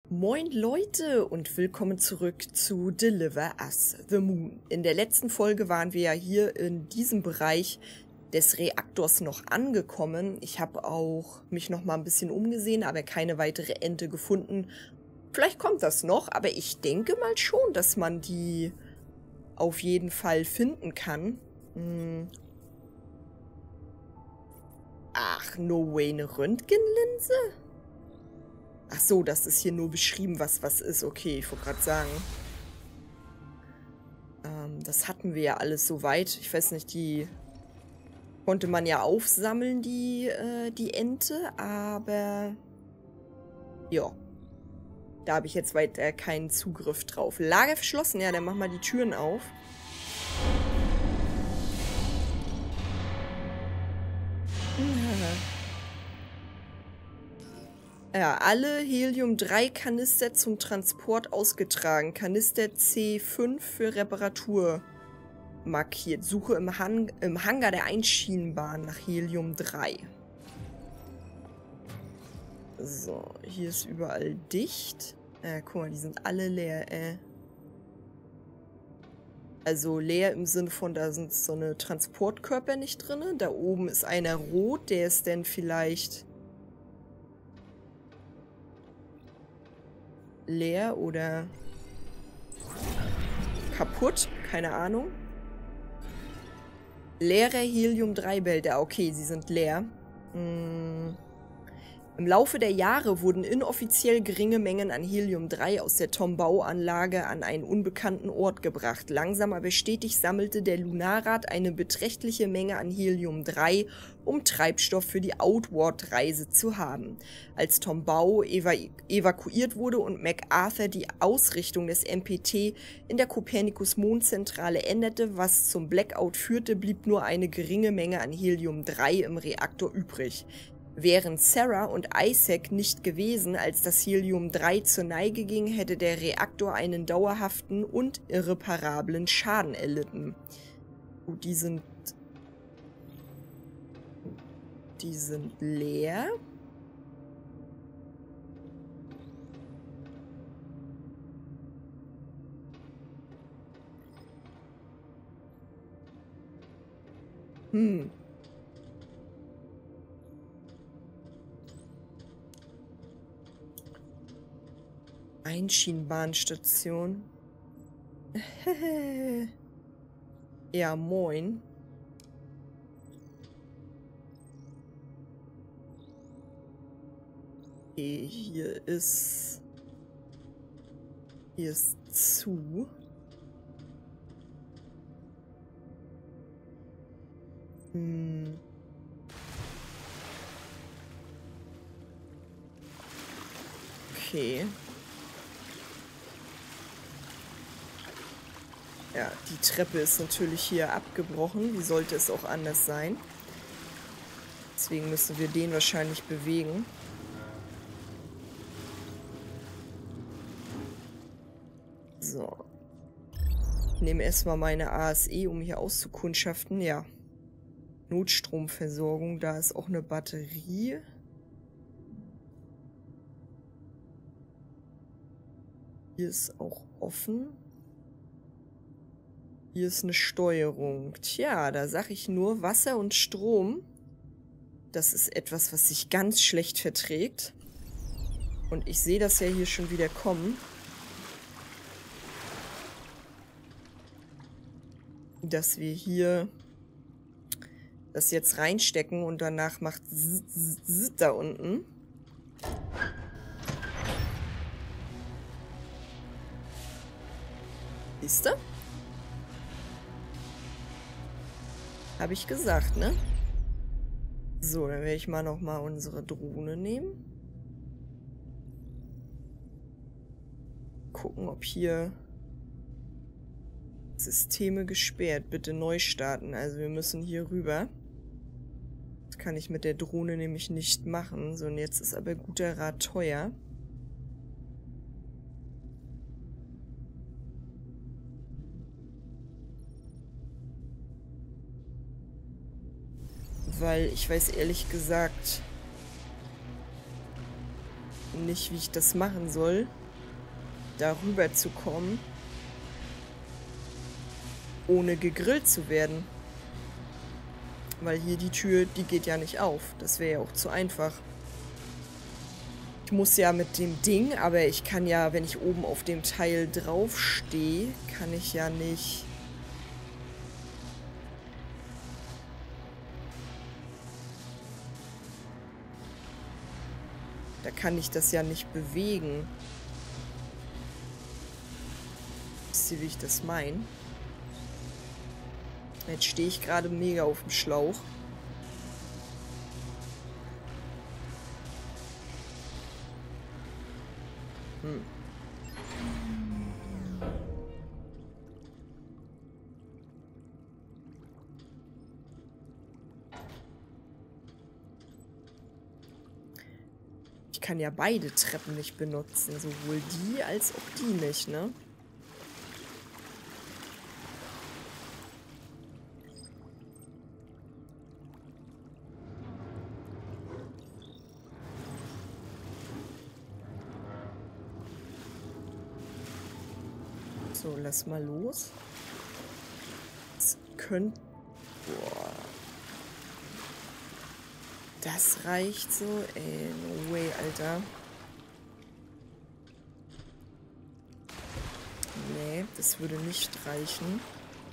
Moin Leute und willkommen zurück zu Deliver Us the Moon. In der letzten Folge waren wir ja hier in diesem Bereich des Reaktors noch angekommen. Ich habe auch mich noch mal ein bisschen umgesehen, aber keine weitere Ente gefunden. Vielleicht kommt das noch, aber ich denke mal schon, dass man die auf jeden Fall finden kann. Ach, no way, eine Röntgenlinse? Ach so, das ist hier nur beschrieben, was ist. Okay, ich wollte gerade sagen. Das hatten wir ja alles soweit. Ich weiß nicht, die konnte man ja aufsammeln, die Ente, aber ja, da habe ich jetzt weiter keinen Zugriff drauf. Lager verschlossen, ja, dann mach mal die Türen auf. Ja, alle Helium-3-Kanister zum Transport ausgetragen. Kanister C5 für Reparatur markiert. Suche im Hangar der Einschienenbahn nach Helium-3. So, hier ist überall dicht. Guck mal, die sind alle leer, Also leer im Sinne von, da sind so eine Transportkörper nicht drin. Da oben ist einer rot, der ist dann vielleicht leer oder kaputt, keine Ahnung. Leere Helium-3-Behälter, okay, sie sind leer. Im Laufe der Jahre wurden inoffiziell geringe Mengen an Helium-3 aus der Tombau-Anlage an einen unbekannten Ort gebracht. Langsam aber stetig sammelte der Lunarrat eine beträchtliche Menge an Helium-3, um Treibstoff für die Outward-Reise zu haben. Als Tombau evakuiert wurde und MacArthur die Ausrichtung des MPT in der Copernicus-Mondzentrale änderte, was zum Blackout führte, blieb nur eine geringe Menge an Helium-3 im Reaktor übrig. Wären Sarah und Isaac nicht gewesen, als das Helium-3 zur Neige ging, hätte der Reaktor einen dauerhaften und irreparablen Schaden erlitten. Gut, die sind leer. Einschienenbahnstation. Ja, moin. Okay, hier ist zu. Okay. Ja, die Treppe ist natürlich hier abgebrochen. Wie sollte es auch anders sein? Deswegen müssen wir den wahrscheinlich bewegen. So. Ich nehme erstmal meine ASE, um hier auszukundschaften. Ja. Notstromversorgung, da ist auch eine Batterie. Hier ist auch offen. Hier ist eine Steuerung. Tja, da sage ich nur, Wasser und Strom. Das ist etwas, was sich ganz schlecht verträgt. Und ich sehe das ja hier schon wieder kommen. Dass wir hier das jetzt reinstecken und danach macht da unten. Siehst du? Habe ich gesagt, ne? So, dann werde ich mal nochmal unsere Drohne nehmen. Gucken, ob hier Systeme gesperrt. Bitte neu starten. Also wir müssen hier rüber. Das kann ich mit der Drohne nämlich nicht machen. So, und jetzt ist aber guter Rat teuer. Weil ich weiß ehrlich gesagt nicht, wie ich das machen soll, darüber zu kommen, ohne gegrillt zu werden. Weil hier die Tür, die geht ja nicht auf. Das wäre ja auch zu einfach. Ich muss ja mit dem Ding, aber ich kann ja, wenn ich oben auf dem Teil draufstehe, kann ich ja nicht... Da kann ich das ja nicht bewegen. Wisst ihr, wie ich das meine? Jetzt stehe ich gerade mega auf dem Schlauch. Ich kann ja beide Treppen nicht benutzen. Sowohl die als auch die nicht, ne? So, lass mal los. Das könnte... Boah. Das reicht so? Ey, no way, Alter. Nee, das würde nicht reichen.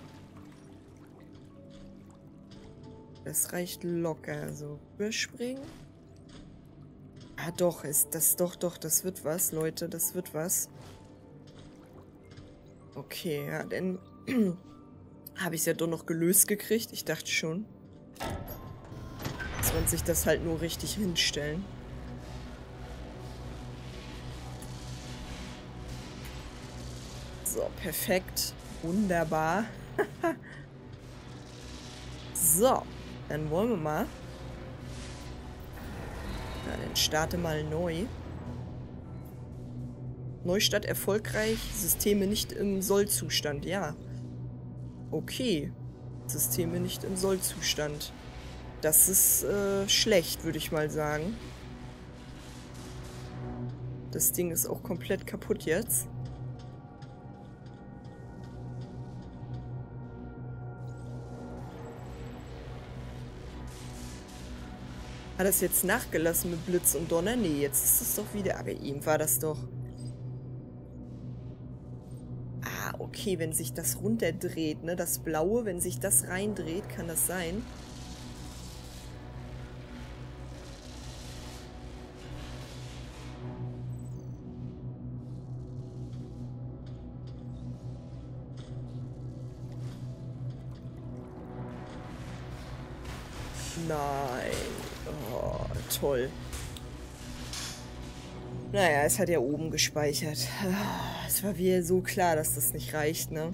Das reicht locker. So, überspringen. Ah, doch, ist das doch, das wird was, Leute. Das wird was. Okay, ja, dann habe ich es ja doch noch gelöst gekriegt. Ich dachte schon. Dass man sich das halt nur richtig hinstellen. So, perfekt. Wunderbar. So, dann wollen wir mal. Ja, dann starte mal neu. Neustart erfolgreich. Systeme nicht im Sollzustand. Ja. Okay. Systeme nicht im Sollzustand. Das ist schlecht, würde ich mal sagen. Das Ding ist auch komplett kaputt jetzt. Hat das jetzt nachgelassen mit Blitz und Donner? Nee, jetzt ist es doch wieder... Aber eben war das doch... Ah, okay, wenn sich das runterdreht, ne? Das Blaue, wenn sich das reindreht, kann das sein. Nein. Oh, toll. Naja, es hat ja oben gespeichert. Es war wieder so klar, dass das nicht reicht, ne?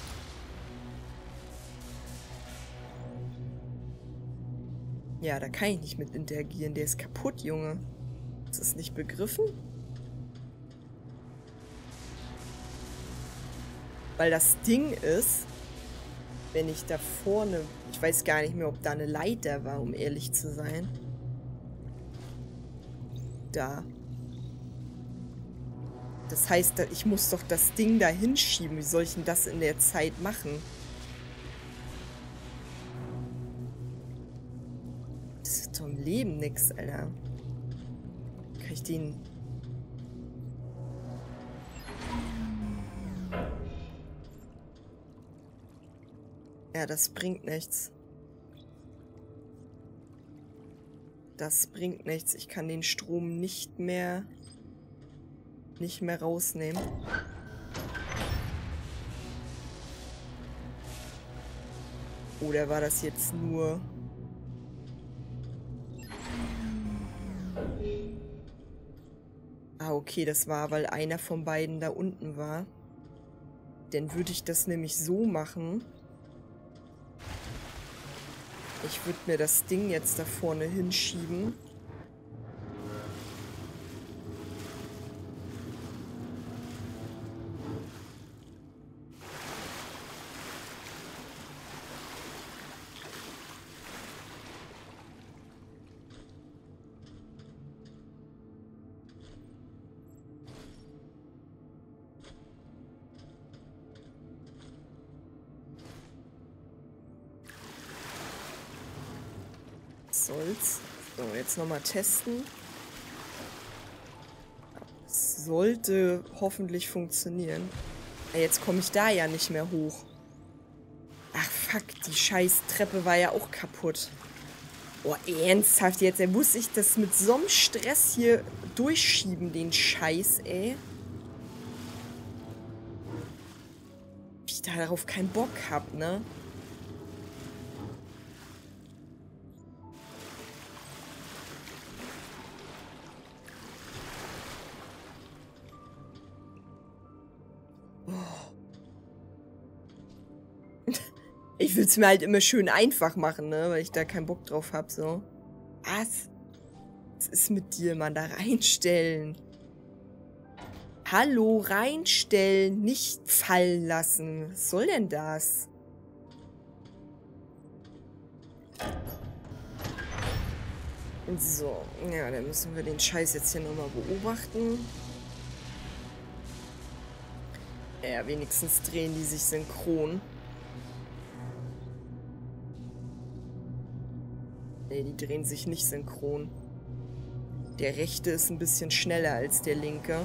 Ja, da kann ich nicht mit interagieren. Der ist kaputt, Junge. Ist das nicht begriffen? Weil das Ding ist, wenn ich da vorne... Ich weiß gar nicht mehr, ob da eine Leiter war, um ehrlich zu sein. Da. Das heißt, ich muss doch das Ding da hinschieben. Wie soll ich denn das in der Zeit machen? Das ist doch im Leben nix, Alter. Kann ich den... Ja, das bringt nichts. Das bringt nichts. Ich kann den Strom nicht mehr rausnehmen. Oder war das jetzt nur... Ah, okay, das war, weil einer von beiden da unten war. Dann würde ich das nämlich so machen. Ich würde mir das Ding jetzt da vorne hinschieben. was soll's. So, jetzt nochmal testen. Das sollte hoffentlich funktionieren. Jetzt komme ich da ja nicht mehr hoch. Ach fuck, die scheiß Treppe war ja auch kaputt. Oh, ernsthaft jetzt? Muss ich das mit so einem Stress hier durchschieben, den Scheiß, ey? Wie ich da darauf keinen Bock hab, ne? Ich will es mir halt immer schön einfach machen, ne? Weil ich da keinen Bock drauf habe, so. Was? Was ist mit dir, Mann? Da reinstellen. Hallo, reinstellen. Nicht fallen lassen. Was soll denn das? So. Ja, dann müssen wir den Scheiß jetzt hier nochmal beobachten. Ja, wenigstens drehen die sich synchron. Ne, die drehen sich nicht synchron. Der rechte ist ein bisschen schneller als der linke.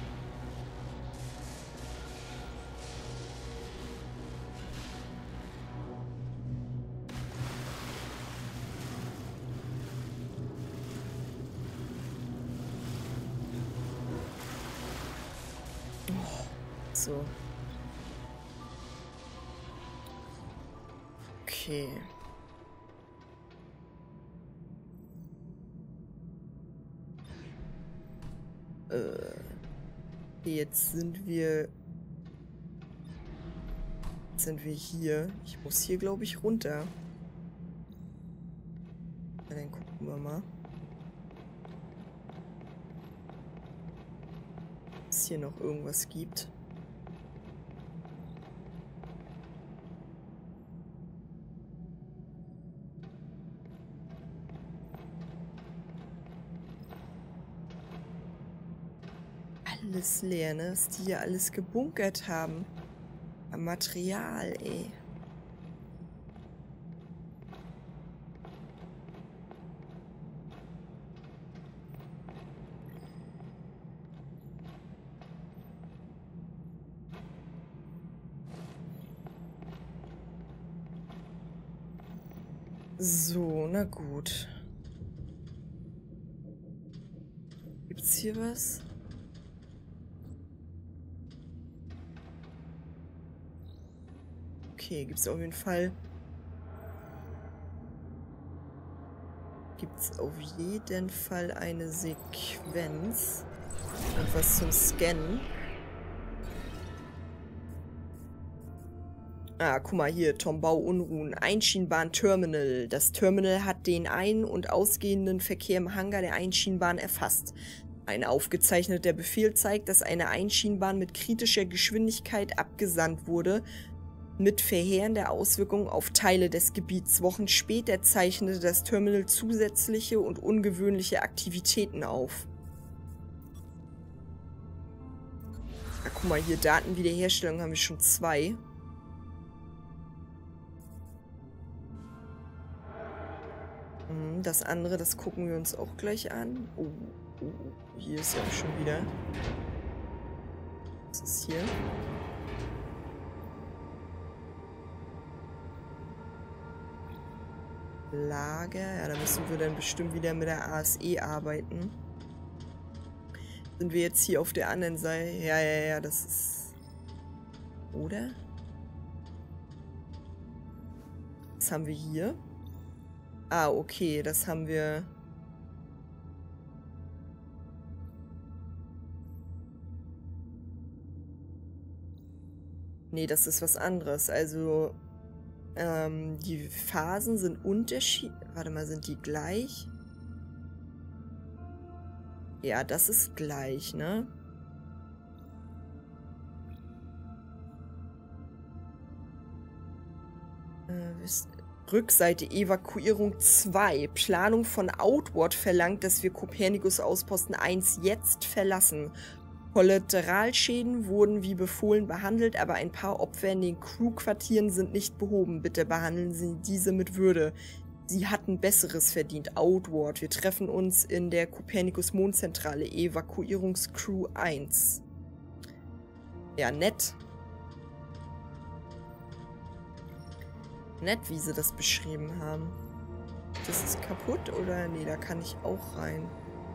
Oh, so. Okay. Jetzt sind wir hier. Ich muss hier, glaube ich, runter. Na, dann gucken wir mal. Ob es hier noch irgendwas gibt. Alles leer, ne? Was die hier alles gebunkert haben. Am Material, ey. So, na gut. Gibt's hier was? Okay, gibt's auf jeden Fall. Gibt's auf jeden Fall eine Sequenz und was zum Scannen. Ah, guck mal hier, Tombau-Unruhen. Einschienenbahn-Terminal. Das Terminal hat den ein- und ausgehenden Verkehr im Hangar der Einschienenbahn erfasst. Ein aufgezeichneter Befehl zeigt, dass eine Einschienenbahn mit kritischer Geschwindigkeit abgesandt wurde, mit verheerender Auswirkung auf Teile des Gebiets. Wochen später zeichnete das Terminal zusätzliche und ungewöhnliche Aktivitäten auf. Ah, guck mal hier, Datenwiederherstellung haben wir schon 2. Das andere, das gucken wir uns auch gleich an. Oh, hier ist ja auch schon wieder. Was ist hier? Lager. Ja, da müssen wir dann bestimmt wieder mit der ASE arbeiten. Sind wir jetzt hier auf der anderen Seite? Ja, das ist... Oder? Was haben wir hier? Ah, okay, das haben wir... Nee, das ist was anderes. Also, die Phasen sind unterschiedlich. Warte mal, sind die gleich? Ja, das ist gleich, ne? Rückseite Evakuierung 2. Planung von Outward verlangt, dass wir Copernicus Ausposten 1 jetzt verlassen. Kollateralschäden wurden wie befohlen behandelt, aber ein paar Opfer in den Crewquartieren sind nicht behoben. Bitte behandeln Sie diese mit Würde. Sie hatten Besseres verdient. Outward. Wir treffen uns in der Copernicus-Mondzentrale. Evakuierungscrew 1. Ja, nett. Nett, wie sie das beschrieben haben. Das ist kaputt, oder? Nee, da kann ich auch rein.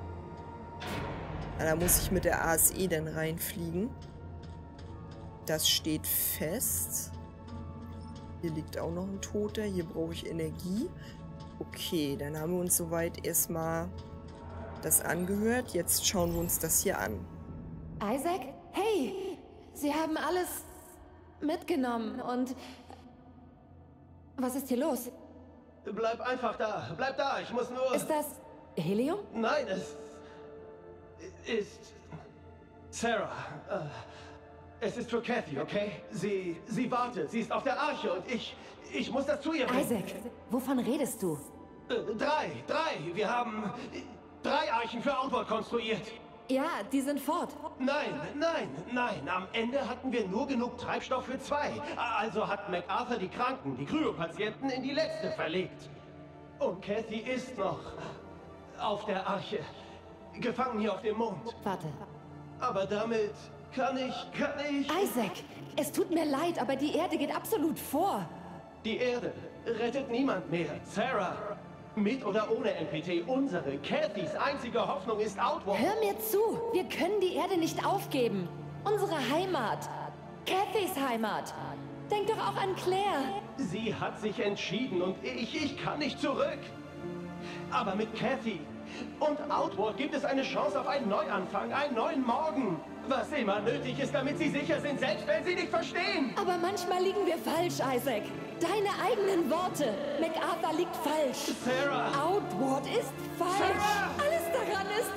Da muss ich mit der ASE dann reinfliegen. Das steht fest. Hier liegt auch noch ein Toter. Hier brauche ich Energie. Okay, dann haben wir uns soweit erstmal das angehört. Jetzt schauen wir uns das hier an. Isaac? Hey! Sie haben alles mitgenommen und... Was ist hier los? Bleib einfach da. Bleib da. Ich muss nur... Ist das Helium? Nein, es ist... Sarah. Es ist für Kathy, okay? Sie wartet. Sie ist auf der Arche und ich muss das zu ihr bringen. Isaac, wovon redest du? Drei. Wir haben 3 Archen für Outward konstruiert. Ja, die sind fort. Nein. Am Ende hatten wir nur genug Treibstoff für 2. Also hat MacArthur die Kranken, die Kryopatienten in die letzte verlegt. Und Kathy ist noch auf der Arche. Gefangen hier auf dem Mond. Warte. Aber damit kann ich... Isaac, es tut mir leid, aber die Erde geht absolut vor. Die Erde rettet niemand mehr. Sarah, mit oder ohne NPT, unsere, Kathys einzige Hoffnung ist Outward. Hör mir zu, wir können die Erde nicht aufgeben. Unsere Heimat. Kathys Heimat. Denk doch auch an Claire. Sie hat sich entschieden und ich kann nicht zurück. Aber mit Kathy und Outward gibt es eine Chance auf einen Neuanfang, einen neuen Morgen. Was immer nötig ist, damit sie sicher sind, selbst wenn sie nicht verstehen. Aber manchmal liegen wir falsch, Isaac. Deine eigenen Worte. MacArthur liegt falsch. Sarah! Outward ist falsch. Sarah! Alles daran ist...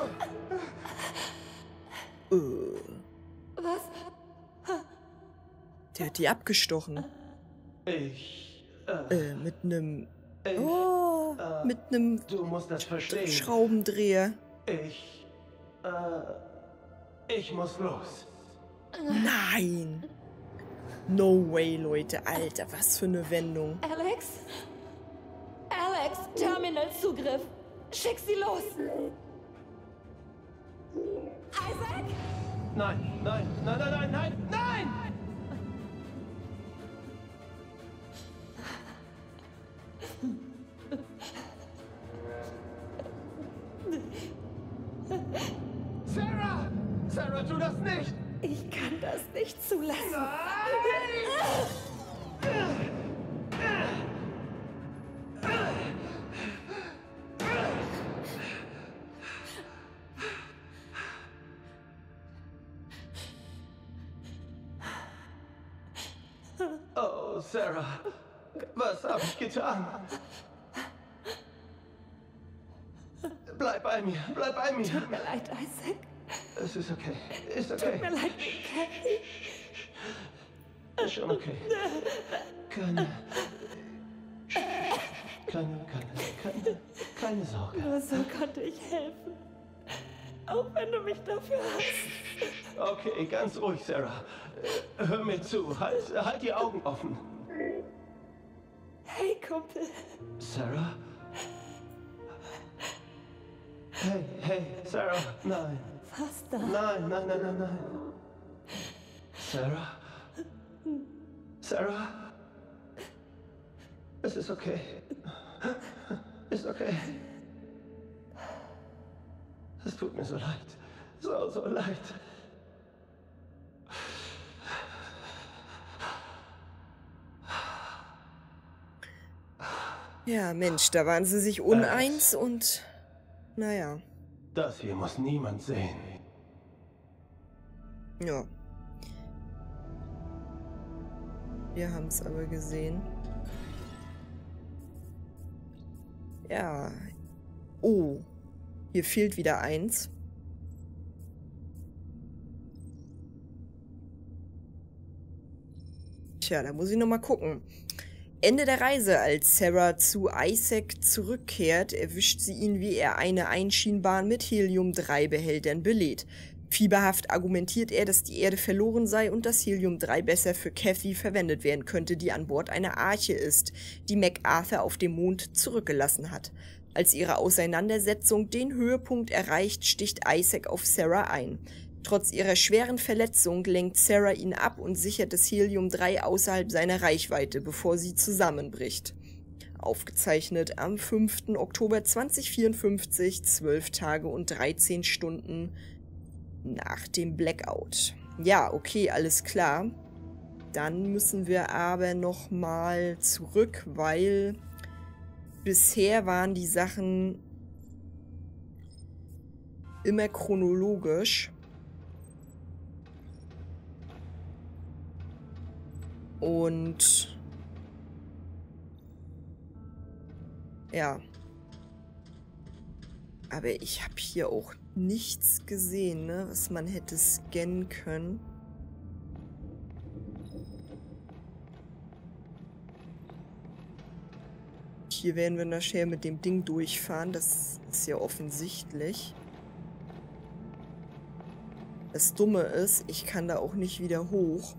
Was? Der hat die abgestochen. Mit einem... Oh, mit einem Du musst das verstehen. Schraubendreher. Ich muss los. Nein! No way, Leute. Alter, was für eine Wendung. Alex? Alex, Terminal-Zugriff. Schick sie los. Isaac? Nein! Sarah, tu das nicht! Ich kann das nicht zulassen. Oh, Sarah, was habe ich getan? Bleib bei mir. Tut mir leid, Isaac. Es ist okay. Tut mir leid, Kathy. Ist schon okay. Keine Sorge. Nur so konnte ich helfen. Auch wenn du mich dafür hast. Okay, ganz ruhig, Sarah. Hör mir zu. Halt die Augen offen. Hey, Kumpel. Sarah? Hey, Sarah, nein. Was da? Nein. Sarah? Es ist okay. Ist okay. Es tut mir so leid. So leid. Ja, Mensch, da waren sie sich uneins und... Naja. Das hier muss niemand sehen. Ja. Wir haben es aber gesehen. Ja. Oh. Hier fehlt wieder eins. Tja, da muss ich nochmal gucken. Ende der Reise, als Sarah zu Isaac zurückkehrt, erwischt sie ihn, wie er eine Einschienbahn mit Helium-3-Behältern belädt. Fieberhaft argumentiert er, dass die Erde verloren sei und das Helium-3 besser für Kathy verwendet werden könnte, die an Bord einer Arche ist, die MacArthur auf dem Mond zurückgelassen hat. Als ihre Auseinandersetzung den Höhepunkt erreicht, sticht Isaac auf Sarah ein. Trotz ihrer schweren Verletzung lenkt Sarah ihn ab und sichert das Helium-3 außerhalb seiner Reichweite, bevor sie zusammenbricht. Aufgezeichnet am 5. Oktober 2054, 12 Tage und 13 Stunden nach dem Blackout. Ja, okay, alles klar. Dann müssen wir aber nochmal zurück, weil bisher waren die Sachen immer chronologisch. Und ja. Aber ich habe hier auch nichts gesehen, ne, was man hätte scannen können. Hier werden wir nachher mit dem Ding durchfahren. Das ist ja offensichtlich. Das Dumme ist, ich kann da auch nicht wieder hoch.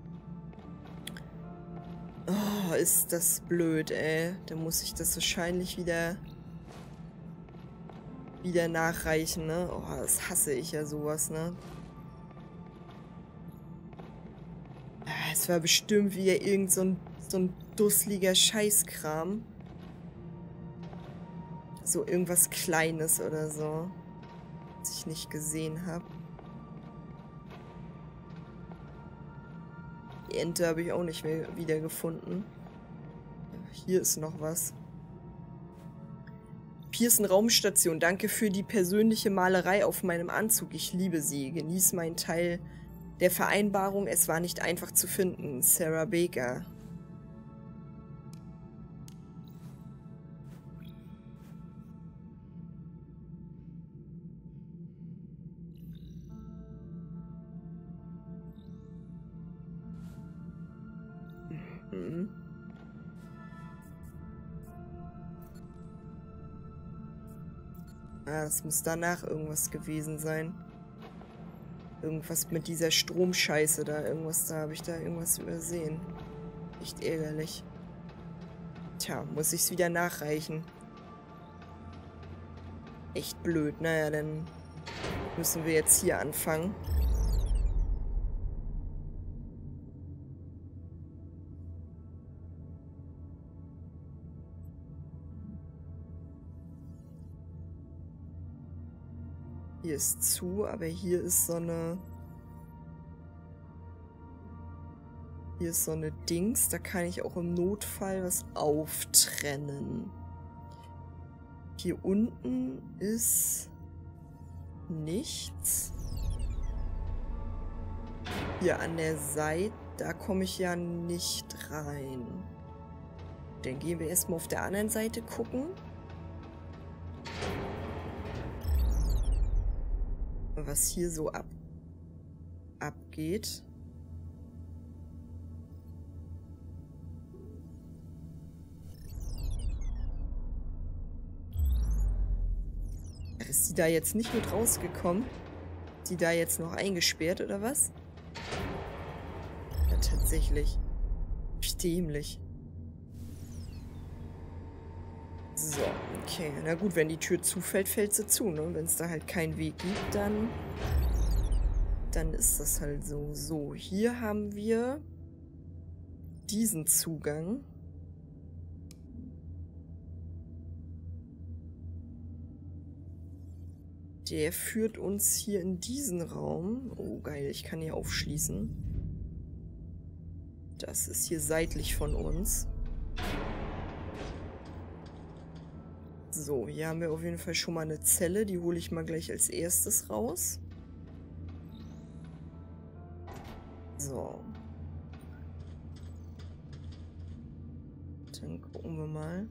Oh, ist das blöd, ey. Dann muss ich das wahrscheinlich wieder nachreichen, ne? Oh, das hasse ich ja sowas, ne? Es war bestimmt wieder irgend so ein dusseliger Scheißkram. So irgendwas Kleines oder so. Was ich nicht gesehen habe. Die Ente habe ich auch nicht mehr wiedergefunden. Hier ist noch was. Pearson Raumstation, danke für die persönliche Malerei auf meinem Anzug. Ich liebe sie. Genieß meinen Teil der Vereinbarung. Es war nicht einfach zu finden. Sarah Baker. Ah, das muss danach irgendwas gewesen sein. Irgendwas mit dieser Stromscheiße da. Da habe ich da irgendwas übersehen. Echt ärgerlich. Tja, muss ich es wieder nachreichen. Echt blöd. Naja, dann müssen wir jetzt hier anfangen. Hier ist zu, aber hier ist so eine... Hier ist so eine Dings, da kann ich auch im Notfall was auftrennen. Hier unten ist nichts. Hier an der Seite, da komme ich ja nicht rein. Dann gehen wir erstmal auf der anderen Seite gucken. Was hier so abgeht. Ist die da jetzt nicht mit rausgekommen? Ist die da jetzt noch eingesperrt oder was? Ja, tatsächlich. Dämlich. So, okay. Na gut, wenn die Tür zufällt, fällt sie zu, ne? Wenn es da halt keinen Weg gibt, dann ist das halt so. So, hier haben wir diesen Zugang. Der führt uns hier in diesen Raum. Oh, geil, ich kann hier aufschließen. Das ist hier seitlich von uns. So, hier haben wir auf jeden Fall schon mal eine Zelle. Die hole ich mal gleich als erstes raus. So. Dann gucken wir mal.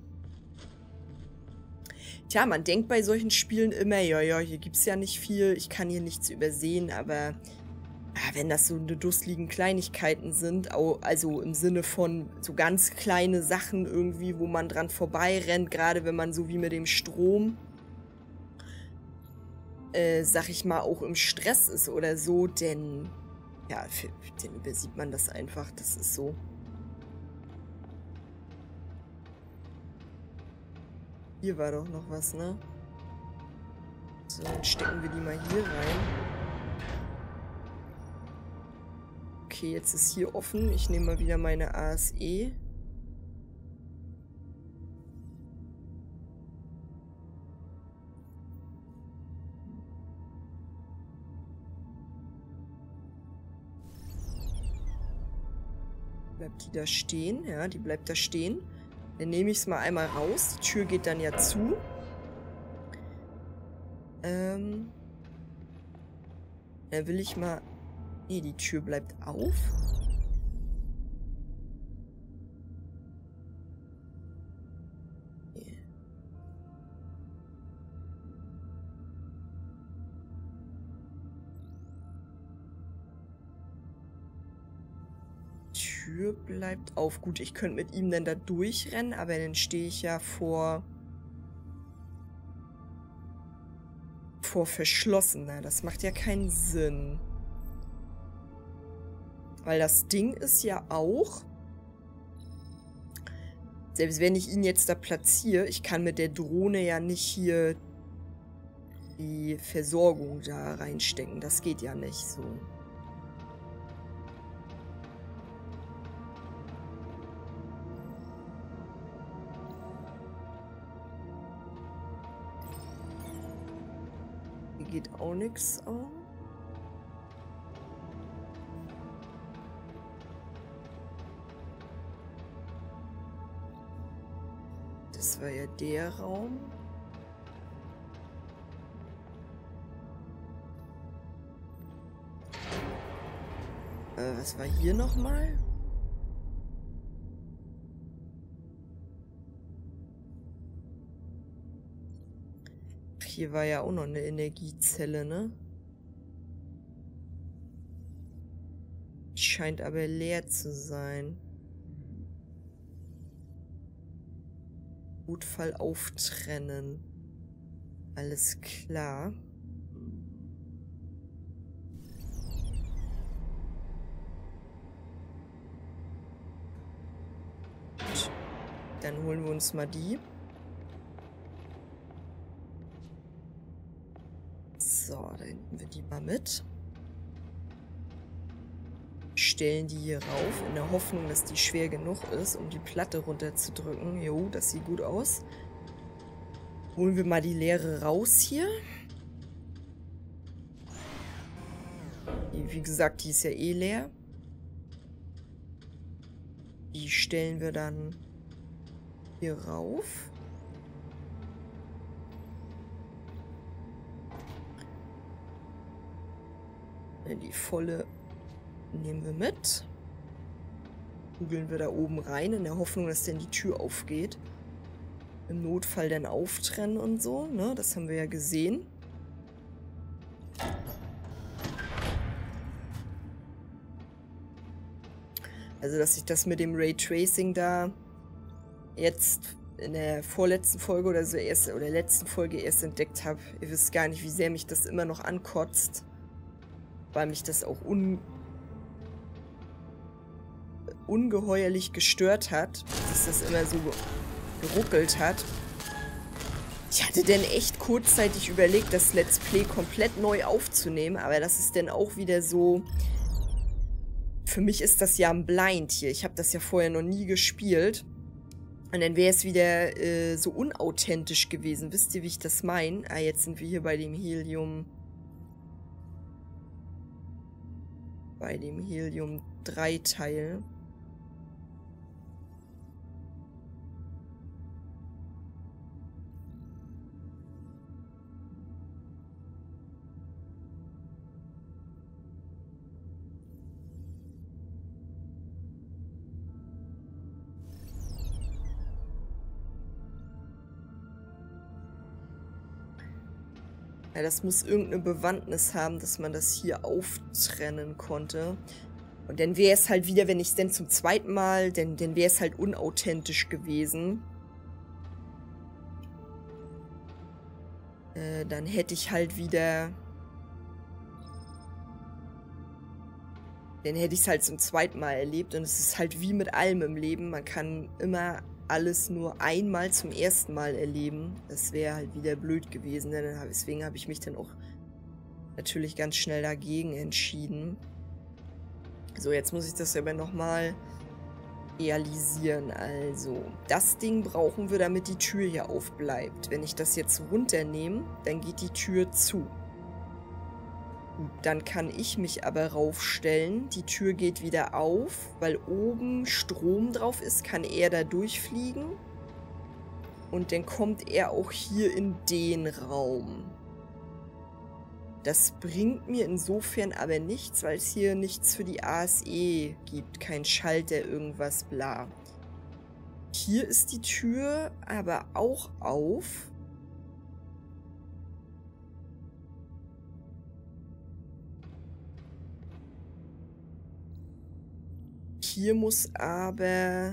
Tja, man denkt bei solchen Spielen immer, ja, hier gibt es ja nicht viel. Ich kann hier nichts übersehen, aber wenn das so eine dusseligen Kleinigkeiten sind, also im Sinne von so ganz kleine Sachen irgendwie, wo man dran vorbeirennt, gerade wenn man so wie mit dem Strom sag ich mal, auch im Stress ist oder so, denn, ja, dann übersieht man das einfach, das ist so. Hier war doch noch was, ne? So, dann stecken wir die mal hier rein. Okay, jetzt ist hier offen. Ich nehme mal wieder meine ASE. Bleibt die da stehen? Ja, die bleibt da stehen. Dann nehme ich es mal einmal raus. Die Tür geht dann ja zu. Dann will ich mal... Nee, die Tür bleibt auf. Nee. Tür bleibt auf. Gut, ich könnte mit ihm dann da durchrennen, aber dann stehe ich ja vor verschlossener. Das macht ja keinen Sinn. Weil das Ding ist ja auch, selbst wenn ich ihn jetzt da platziere, ich kann mit der Drohne ja nicht hier die Versorgung da reinstecken. Das geht ja nicht so. Hier geht auch nichts auf. Das war ja der Raum. Was war hier nochmal? Hier war ja auch noch eine Energiezelle, ne? Die scheint aber leer zu sein. Notfall auftrennen. Alles klar. Gut. Dann holen wir uns mal die. So, dann nehmen wir die mal mit. Stellen die hier rauf, in der Hoffnung, dass die schwer genug ist, um die Platte runterzudrücken. Jo, das sieht gut aus. Holen wir mal die leere raus hier. Wie gesagt, die ist ja eh leer. Die stellen wir dann hier rauf. Die volle nehmen wir mit. Kugeln wir da oben rein, in der Hoffnung, dass dann die Tür aufgeht. Im Notfall dann auftrennen und so, ne? Das haben wir ja gesehen. Also, dass ich das mit dem Raytracing da jetzt in der vorletzten Folge oder so erst, oder letzten Folge erst entdeckt habe. Ihr wisst gar nicht, wie sehr mich das immer noch ankotzt. Weil mich das auch ungeheuerlich gestört hat, dass das immer so geruckelt hat. Ich hatte dann echt kurzzeitig überlegt, das Let's Play komplett neu aufzunehmen, aber das ist dann auch wieder so... Für mich ist das ja ein Blind hier. Ich habe das ja vorher noch nie gespielt. Und dann wäre es wieder so unauthentisch gewesen. Wisst ihr, wie ich das meine? Ah, jetzt sind wir hier bei dem Helium... Bei dem Helium-3-Teil. Ja, das muss irgendeine Bewandtnis haben, dass man das hier auftrennen konnte. Und dann wäre es halt wieder, wenn ich es denn zum zweiten Mal, dann wäre es halt unauthentisch gewesen. dann hätte ich halt wieder... Dann hätte ich es halt zum zweiten Mal erlebt. Und es ist halt wie mit allem im Leben. Man kann immer alles nur einmal zum ersten Mal erleben. Das wäre halt wieder blöd gewesen. Deswegen habe ich mich dann auch natürlich ganz schnell dagegen entschieden. So, jetzt muss ich das aber nochmal realisieren. Also, das Ding brauchen wir, damit die Tür hier aufbleibt. Wenn ich das jetzt runternehme, dann geht die Tür zu. Gut, dann kann ich mich aber raufstellen. Die Tür geht wieder auf, weil oben Strom drauf ist, kann er da durchfliegen. Und dann kommt er auch hier in den Raum. Das bringt mir insofern aber nichts, weil es hier nichts für die ASE gibt. Kein Schalter, irgendwas, bla. Hier ist die Tür aber auch auf. Hier muss aber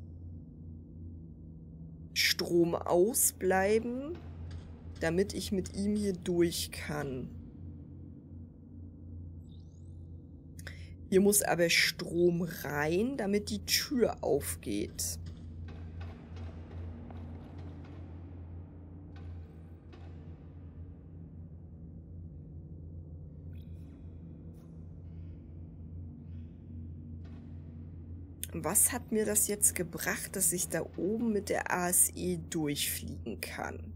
Strom ausbleiben, damit ich mit ihm hier durch kann. Hier muss aber Strom rein, damit die Tür aufgeht. Was hat mir das jetzt gebracht, dass ich da oben mit der ASE durchfliegen kann?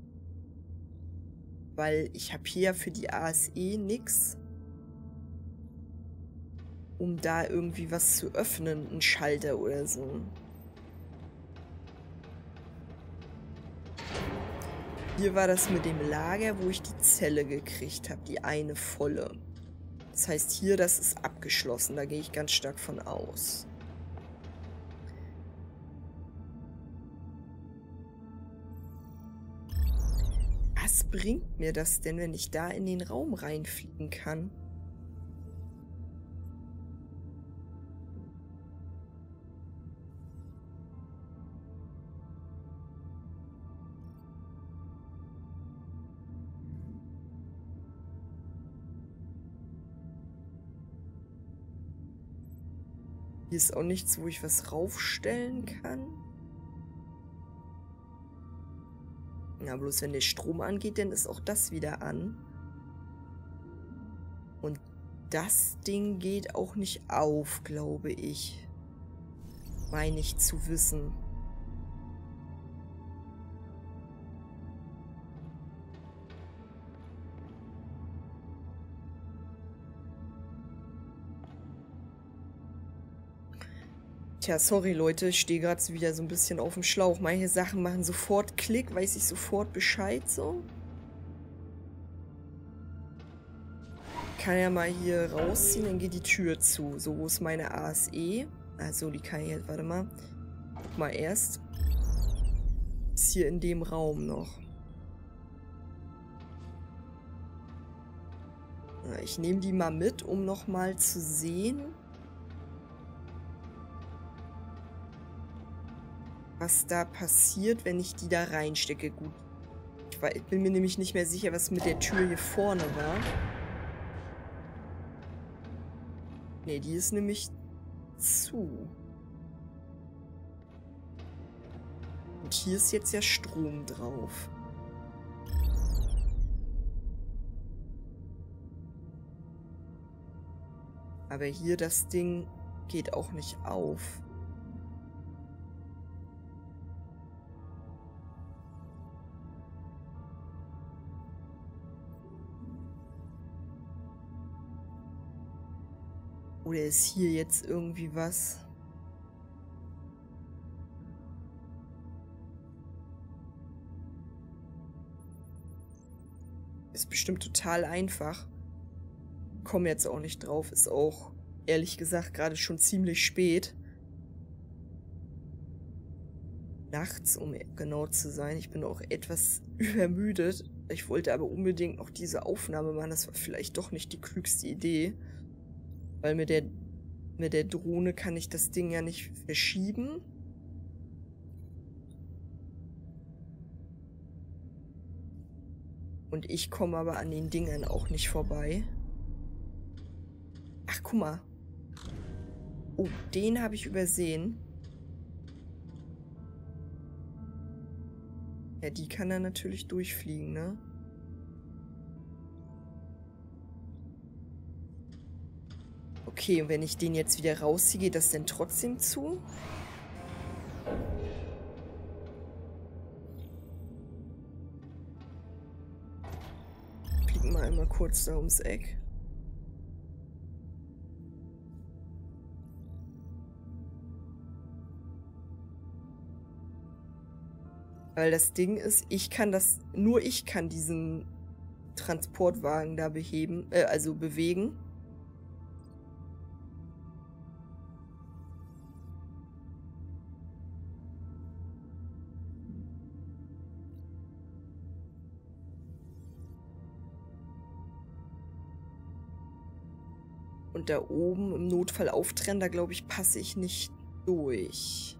Weil ich habe hier für die ASE nichts, um da irgendwie was zu öffnen, einen Schalter oder so. Hier war das mit dem Lager, wo ich die Zelle gekriegt habe, die eine volle. Das heißt hier, das ist abgeschlossen, da gehe ich ganz stark von aus. Was bringt mir das denn, wenn ich da in den Raum reinfliegen kann? Hier ist auch nichts, wo ich was raufstellen kann. Ja, bloß wenn der Strom angeht, dann ist auch das wieder an. Und das Ding geht auch nicht auf, glaube ich. Meine ich zu wissen. Tja, sorry Leute, ich stehe gerade wieder so ein bisschen auf dem Schlauch. Manche Sachen machen sofort Klick, weiß ich sofort Bescheid so. Ich kann ja mal hier rausziehen, dann geht die Tür zu. So, wo ist meine ASE? Also, die kann ich jetzt, warte mal. Guck mal erst. Ist hier in dem Raum noch. Ich nehme die mal mit, um nochmal zu sehen, was da passiert, wenn ich die da reinstecke. Gut, ich bin mir nämlich nicht mehr sicher, was mit der Tür hier vorne war. Ne, die ist nämlich zu. Und hier ist jetzt ja Strom drauf. Aber hier das Ding geht auch nicht auf. Oder ist hier jetzt irgendwie was? Ist bestimmt total einfach. Komme jetzt auch nicht drauf. Ist auch, ehrlich gesagt, gerade schon ziemlich spät. Nachts, um genau zu sein. Ich bin auch etwas übermüdet. Ich wollte aber unbedingt noch diese Aufnahme machen. Das war vielleicht doch nicht die klügste Idee. Weil mit der Drohne kann ich das Ding ja nicht verschieben. Und ich komme aber an den Dingern auch nicht vorbei. Ach, guck mal. Oh, den habe ich übersehen. Ja, die kann er natürlich durchfliegen, ne? Okay, und wenn ich den jetzt wieder rausziehe, geht das denn trotzdem zu? Fliegen wir einmal kurz da ums Eck. Weil das Ding ist, nur ich kann diesen Transportwagen da bewegen. Und da oben im Notfall auftrennen, da glaube ich, passe ich nicht durch.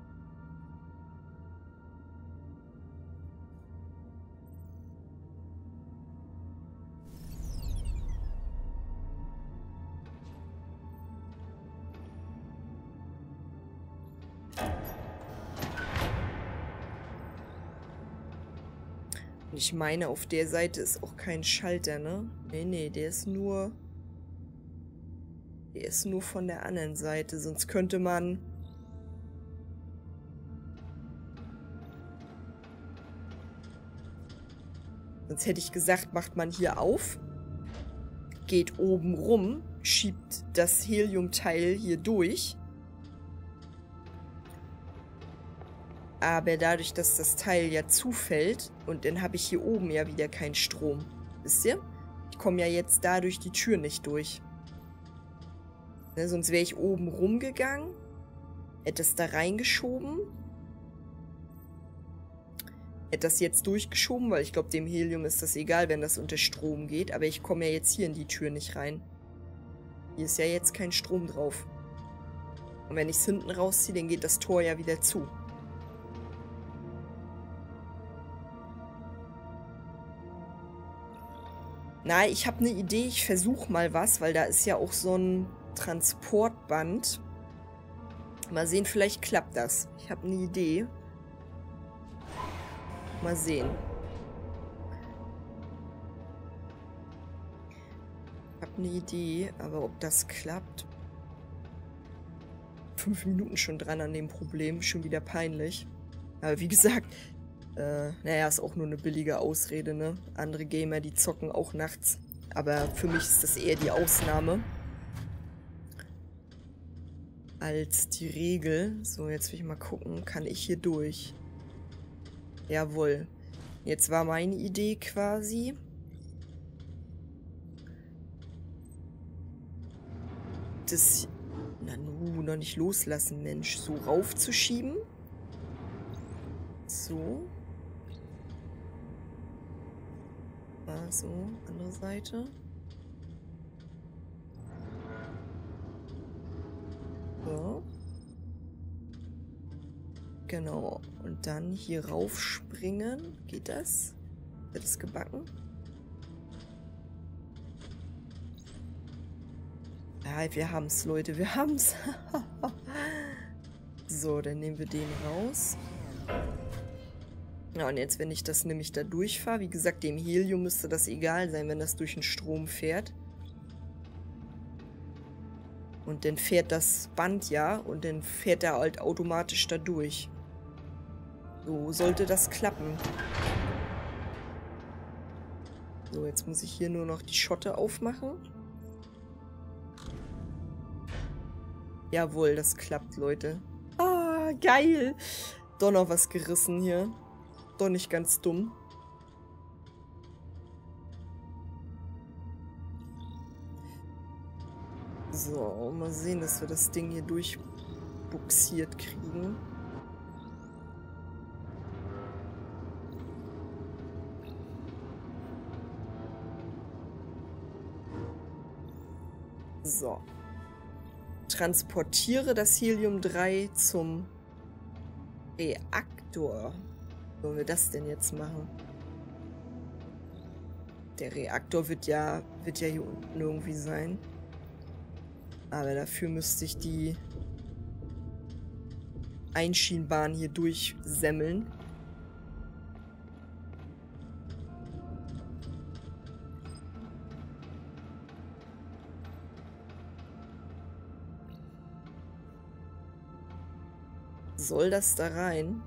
Und ich meine, auf der Seite ist auch kein Schalter, ne? Nee, der ist nur... Der ist nur von der anderen Seite, sonst könnte man... Sonst hätte ich gesagt, macht man hier auf, geht oben rum, schiebt das Heliumteil hier durch. Aber dadurch, dass das Teil ja zufällt, und dann habe ich hier oben ja wieder keinen Strom. Wisst ihr? Ich komme ja jetzt dadurch die Tür nicht durch. Ne, sonst wäre ich oben rumgegangen, hätte es da reingeschoben, hätte das jetzt durchgeschoben, weil ich glaube, dem Helium ist das egal, wenn das unter Strom geht, aber ich komme ja jetzt hier in die Tür nicht rein. Hier ist ja jetzt kein Strom drauf. Und wenn ich es hinten rausziehe, dann geht das Tor ja wieder zu. Na, ich habe eine Idee, ich versuche mal was, weil da ist ja auch so ein Transportband. Mal sehen, vielleicht klappt das. Ich habe eine Idee. Mal sehen. Ich habe eine Idee, aber ob das klappt... 5 Minuten schon dran an dem Problem, schon wieder peinlich. Aber wie gesagt, naja, ist auch nur eine billige Ausrede, ne? Andere Gamer, die zocken auch nachts. Aber für mich ist das eher die Ausnahme als die Regel. So, jetzt will ich mal gucken, kann ich hier durch? Jawohl. Jetzt war meine Idee quasi, das, noch nicht loslassen, Mensch, so raufzuschieben. So. So, andere Seite. So. Genau. Und dann hier raufspringen. Geht das? Wird es gebacken? Ja, wir haben's, Leute. Wir haben's. So, dann nehmen wir den raus. Ja, und jetzt, wenn ich das nämlich da durchfahre, wie gesagt, dem Helium müsste das egal sein, wenn das durch den Strom fährt. Und dann fährt das Band ja und dann fährt er halt automatisch da durch. So sollte das klappen. So, jetzt muss ich hier nur noch die Schotte aufmachen. Jawohl, das klappt, Leute. Ah, geil. Doch noch was gerissen hier. Doch nicht ganz dumm. So, mal sehen, dass wir das Ding hier durchbuxiert kriegen. So. Transportiere das Helium-3 zum Reaktor. Wie wollen wir das denn jetzt machen? Der Reaktor wird ja hier unten irgendwie sein. Aber dafür müsste ich die Einschienbahn hier durchsemmeln. Soll das da rein?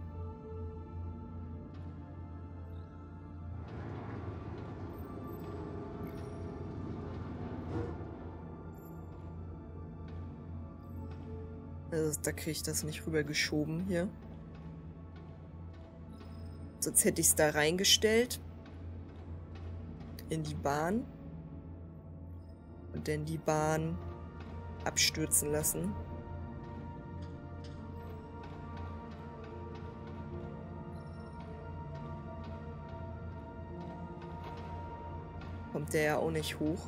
Also, da kriege ich das nicht rübergeschoben hier. Sonst hätte ich es da reingestellt. In die Bahn. Und dann die Bahn abstürzen lassen. Kommt der ja auch nicht hoch.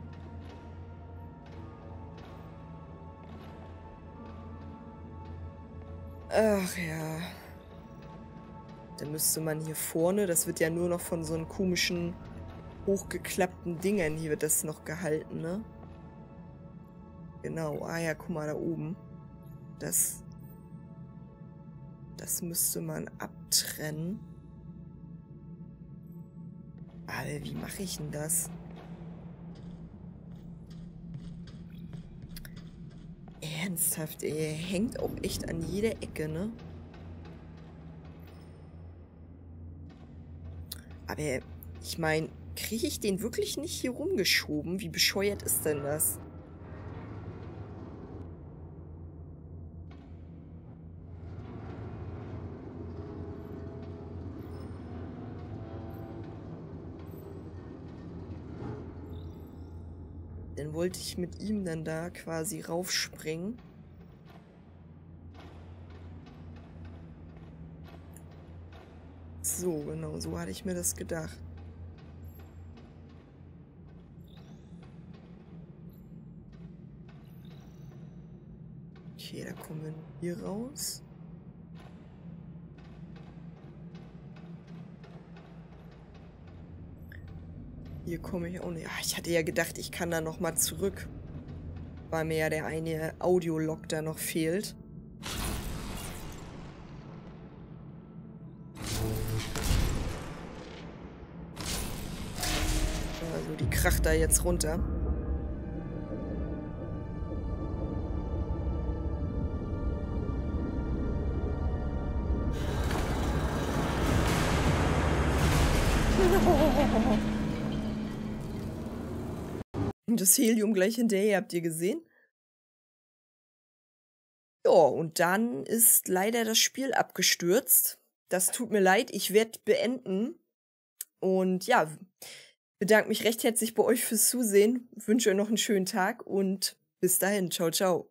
Ach ja. Dann müsste man hier vorne, das wird ja nur noch von so einen komischen, hochgeklappten Dingern, hier wird das noch gehalten, ne? Genau, ah ja, guck mal da oben. Das müsste man abtrennen. Aber wie mache ich denn das? Ernsthaft, ey, hängt auch echt an jeder Ecke, ne? Aber ich meine, kriege ich den wirklich nicht hier rumgeschoben? Wie bescheuert ist denn das? Dann wollte ich mit ihm dann da quasi raufspringen. So, genau, so hatte ich mir das gedacht. Okay, da kommen wir hier raus. Hier komme ich auch nicht. Ach, ich hatte ja gedacht, ich kann da noch mal zurück. Weil mir ja der eine Audiolog da noch fehlt. Also die kracht da jetzt runter. Das Helium gleich hinterher, habt ihr gesehen? Ja, und dann ist leider das Spiel abgestürzt. Das tut mir leid, ich werde beenden. Und ja, bedanke mich recht herzlich bei euch fürs Zusehen. Wünsche euch noch einen schönen Tag und bis dahin. Ciao, ciao.